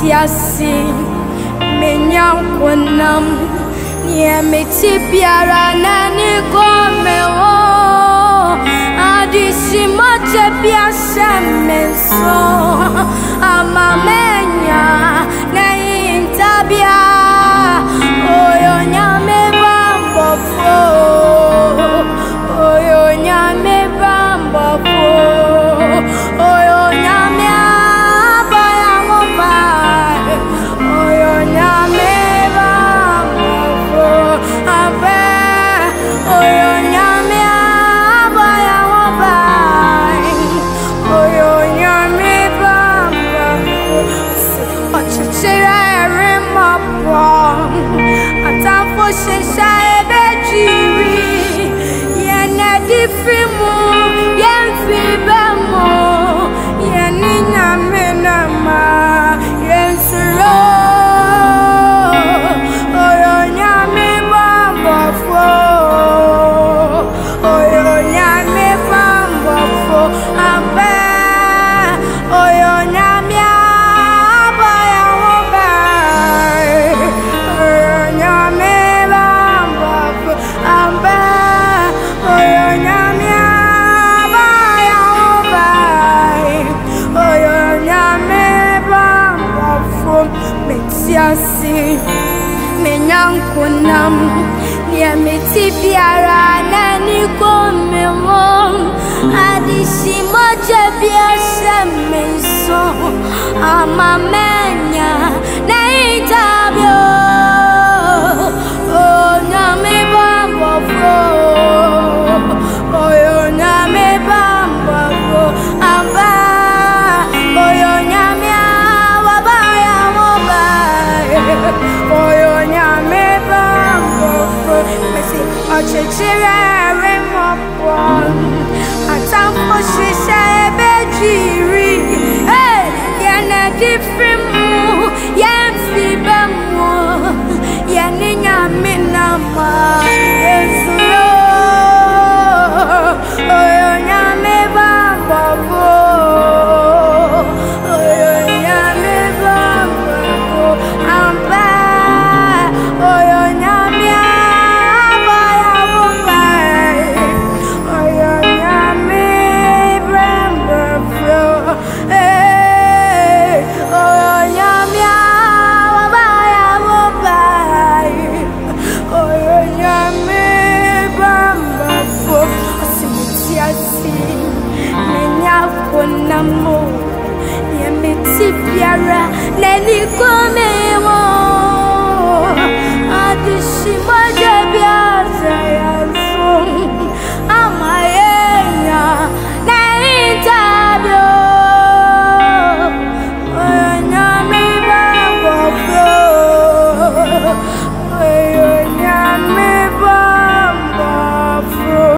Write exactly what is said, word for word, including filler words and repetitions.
metiasi menyankunam nie metibiara nani komewo adisi moche biasa menso amamenya na intabia oyo nyame bambofo oyo nyame bambofo oyo nyame abaya ngoba oyo nyame bambofo abe oyo nyame abaya ngoba oyo nyame bambofo ochechera remapo atamfo shesha ebejiri yene difrimu yenfibemo yeni nyame nama yensuro oyo nyame bambofo oyo nyame bambofo abe oyo nyame abaya ngoba oyo nyame bambofo abe oyo nyame abaya ngoba oyo nyame bambofo metiasi menyankunam nie metibiara nani komewo adisi moche biasa menso amamenya na itabio oh nyame bambofo oyo nyame bambofo amba oyo nyame abaya ngoba oyo nyame bambofo mesi ochechera remopo atamfo shisha ebejiri hey yene difrimu yenfibemo yene nyame nama yensuro oyo nyame bambofo oyo nyame bambofo amba oyo nyame abaya ngoba oyo nyame bambofo eh oyo nyame abaya ngoba oyo nyame bambofo asimutiasi menyakunamo yemetibiara neni kome